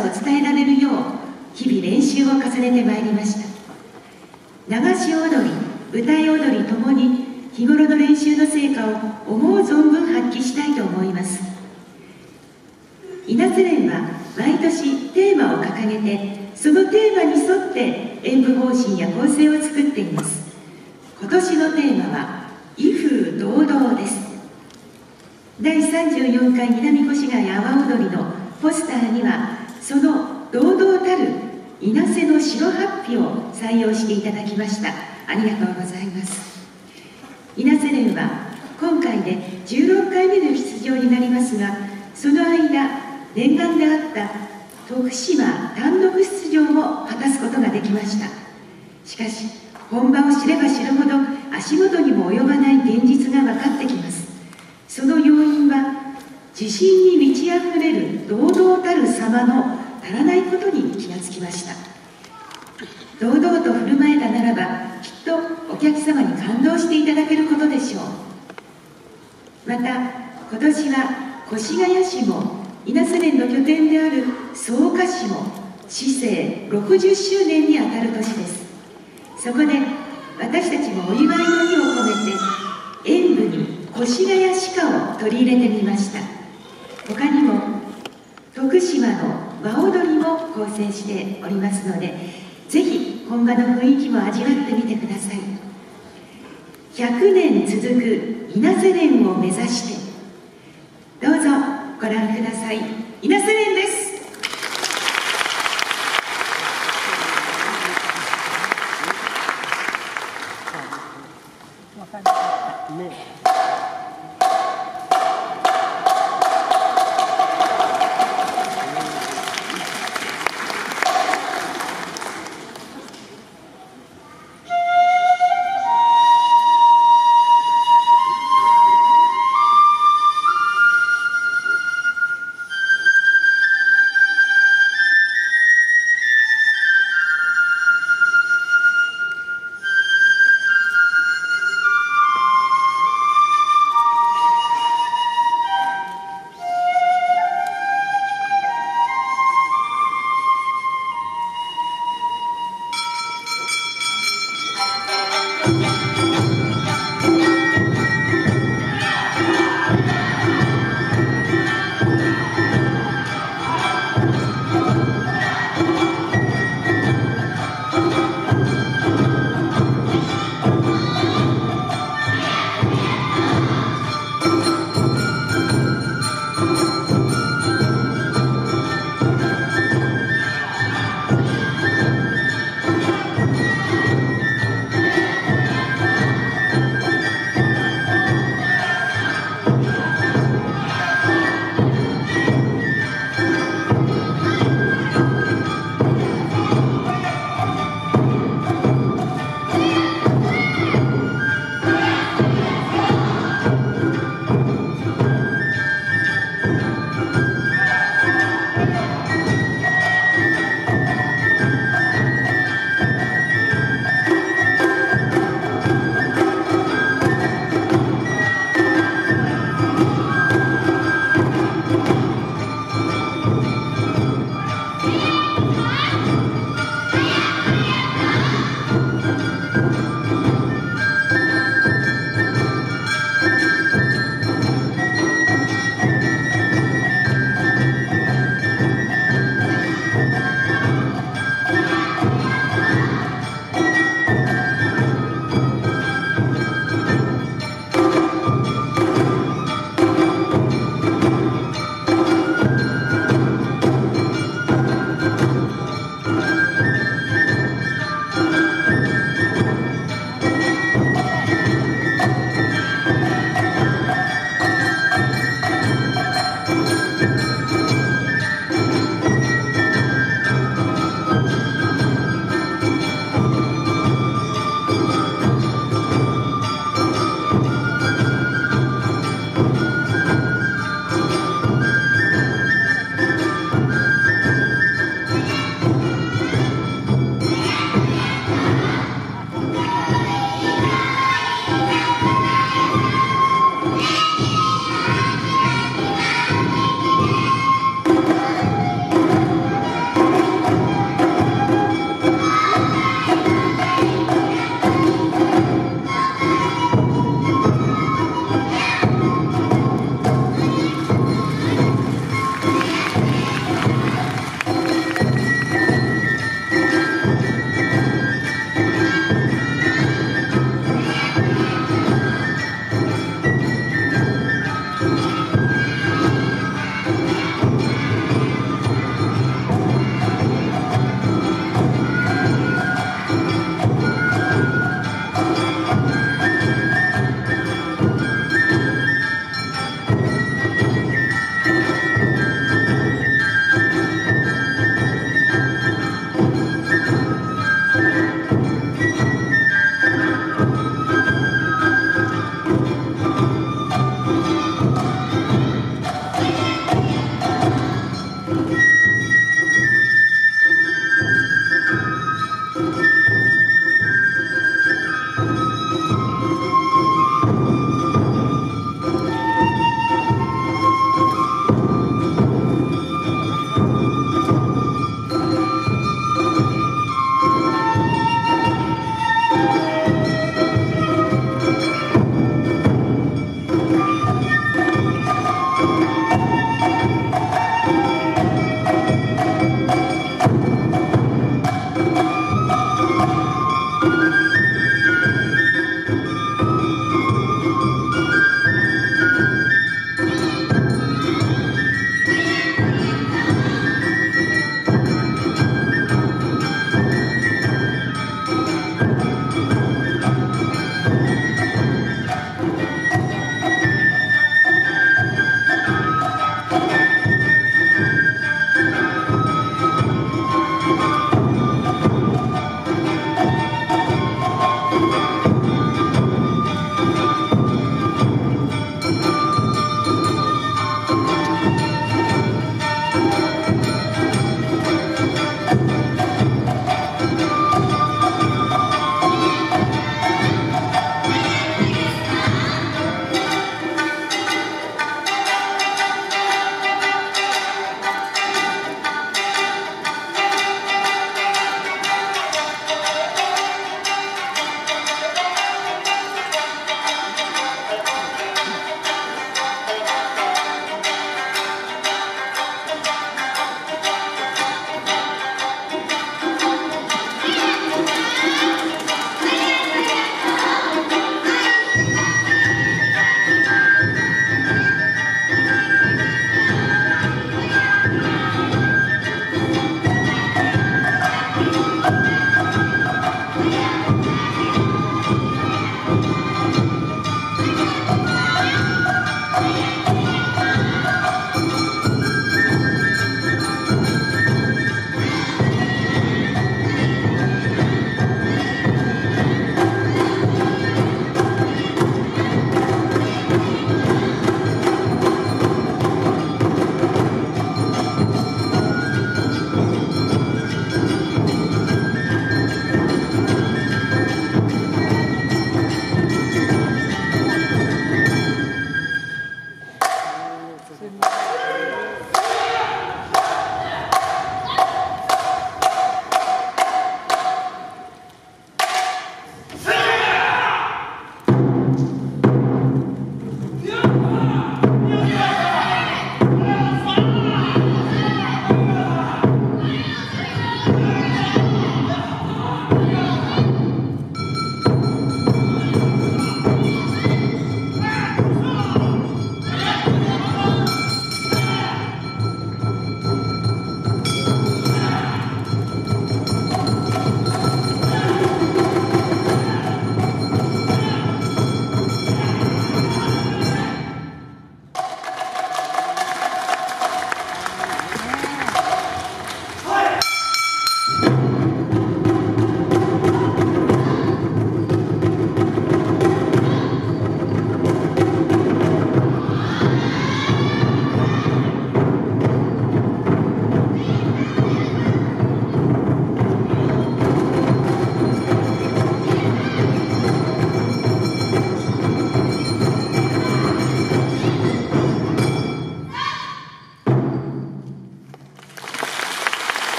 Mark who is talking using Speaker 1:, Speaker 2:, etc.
Speaker 1: さを伝えられるよう日々練習を重ねてまいりました。流し踊り、舞台踊りともに日頃の練習の成果を思う存分発揮したいと思います。稲瀬連は毎年テーマを掲げて、そのテーマに沿って演舞方針や構成を作っています。今年のテーマは威風堂々です。第34回南越谷阿波踊りのポスターには、その堂々たる稲瀬の白法被を採用していただきました。ありがとうございます。稲瀬連は今回で16回目の出場になりますが、その間念願であった徳島単独出場も果たすことができました。しかし本場を知れば知るほど足元にも及ばない現実が分かってきます。その要因は自信に満ち溢れる堂々たる様の足らないことに気がつきました。堂々と振る舞えたならば、きっとお客様に感動していただけることでしょう。また今年は越谷市も稲瀬連の拠点である草加市も市政60周年にあたる年です。そこで私たちもお祝いの意を込めて演舞に越谷市歌を取り入れてみました。他にも徳島の和踊りも構成しておりますので、ぜひ本場の雰囲気も味わってみてください。100年続く稲瀬連を目指して、どうぞご覧ください。稲瀬連です。